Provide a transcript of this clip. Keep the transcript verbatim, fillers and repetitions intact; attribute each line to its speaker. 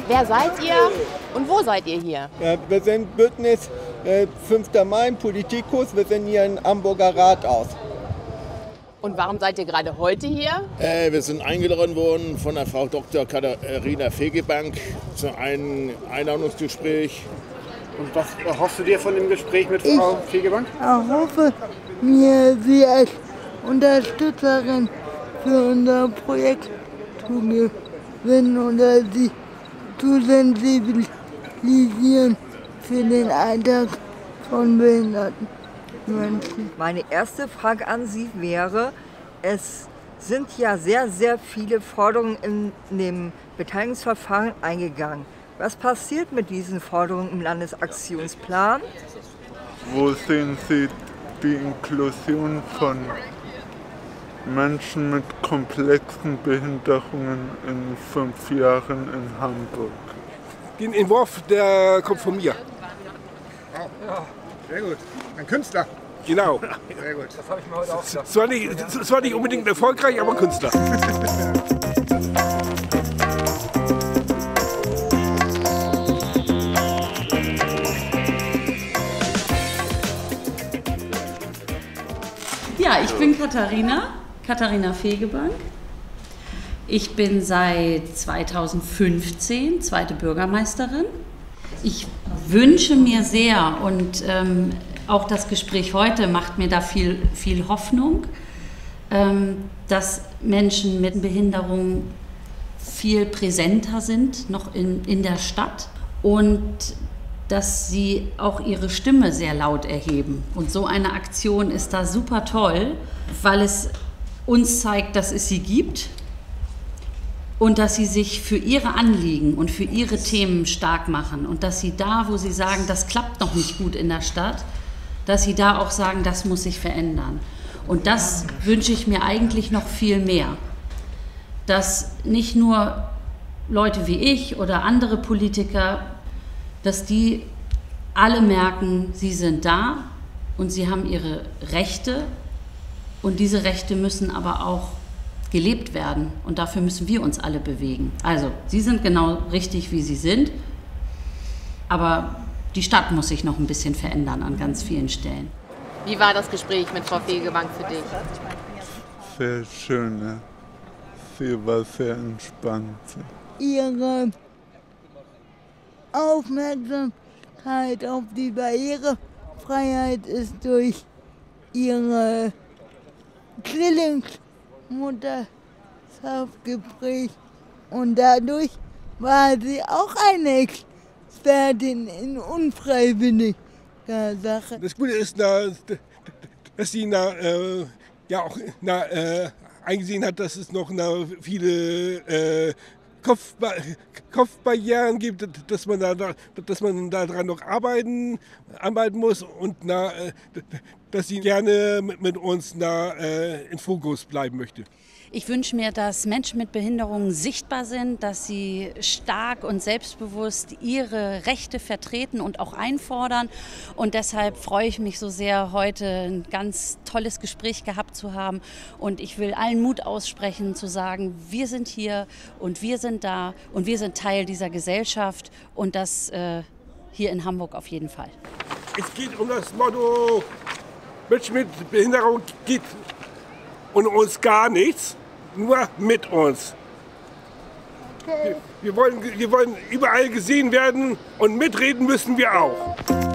Speaker 1: Wer seid ihr und wo seid ihr hier?
Speaker 2: Ja, wir sind Bündnis äh, fünfter Mai, Politikus. Wir sind hier im Hamburger Rathaus.
Speaker 1: Und warum seid ihr gerade heute hier?
Speaker 3: Äh, wir sind eingeladen worden von der Frau Doktor Katharina Fegebank zu einem Einladungsgespräch.
Speaker 4: Und was erhoffst du dir von dem Gespräch mit Frau
Speaker 5: Ich
Speaker 4: Fegebank?
Speaker 5: erhoffe mir, sie als Unterstützerin für unser Projekt zu gewinnen oder sie zu sensibilisieren für den Alltag von behinderten Menschen.
Speaker 6: Meine erste Frage an Sie wäre, es sind ja sehr, sehr viele Forderungen in dem Beteiligungsverfahren eingegangen. Was passiert mit diesen Forderungen im Landesaktionsplan?
Speaker 7: Wo sehen Sie die Inklusion von Menschen mit komplexen Behinderungen in fünf Jahren in Hamburg?
Speaker 8: Den Entwurf, der kommt von mir.
Speaker 4: Ja, sehr gut. Ein Künstler.
Speaker 8: Genau.
Speaker 4: Sehr gut. Das habe ich mir heute auch gedacht.
Speaker 8: Es war nicht, es war nicht unbedingt erfolgreich, aber Künstler.
Speaker 9: Ja, ich bin Katharina, Katharina Fegebank. Ich bin seit zweitausendfünfzehn zweite Bürgermeisterin. Ich wünsche mir sehr, und ähm, auch das Gespräch heute macht mir da viel, viel Hoffnung, ähm, dass Menschen mit Behinderung viel präsenter sind, noch in, in der Stadt, und dass sie auch ihre Stimme sehr laut erheben. Und so eine Aktion ist da super toll, weil es uns zeigt, dass es sie gibt und dass sie sich für ihre Anliegen und für ihre Themen stark machen und dass sie da, wo sie sagen, das klappt noch nicht gut in der Stadt, dass sie da auch sagen, das muss sich verändern. Und das wünsche ich mir eigentlich noch viel mehr, dass nicht nur Leute wie ich oder andere Politiker, dass die alle merken, sie sind da und sie haben ihre Rechte, und diese Rechte müssen aber auch gelebt werden, und dafür müssen wir uns alle bewegen. Also, sie sind genau richtig, wie sie sind, aber die Stadt muss sich noch ein bisschen verändern an ganz vielen Stellen.
Speaker 1: Wie war das Gespräch mit Frau Fegebank für dich?
Speaker 7: Sehr schön, ja. Sie war sehr entspannt.
Speaker 5: Ihre Aufmerksamkeit auf die Barrierefreiheit ist durch ihre Zwillingsmutterschaft geprägt, und dadurch war sie auch eine Expertin in unfreiwilliger Sache.
Speaker 8: Das Gute ist, dass sie na, äh, ja auch na, äh, eingesehen hat, dass es noch na, viele äh, Kopfba Kopfbarrieren gibt, dass man da, dass man daran noch arbeiten, arbeiten muss, und na, dass sie gerne mit, mit uns na, äh, in Fokus bleiben möchte.
Speaker 9: Ich wünsche mir, dass Menschen mit Behinderungen sichtbar sind, dass sie stark und selbstbewusst ihre Rechte vertreten und auch einfordern. Und deshalb freue ich mich so sehr, heute ein ganz tolles Gespräch gehabt zu haben. Und ich will allen Mut aussprechen, zu sagen, wir sind hier und wir sind da und wir sind Teil dieser Gesellschaft, und das äh, hier in Hamburg auf jeden Fall.
Speaker 8: Es geht um das Motto, Menschen mit Behinderung geht und uns gar nichts, nur mit uns. Okay. Wir, wir, wollen, wir wollen überall gesehen werden, und mitreden müssen wir auch.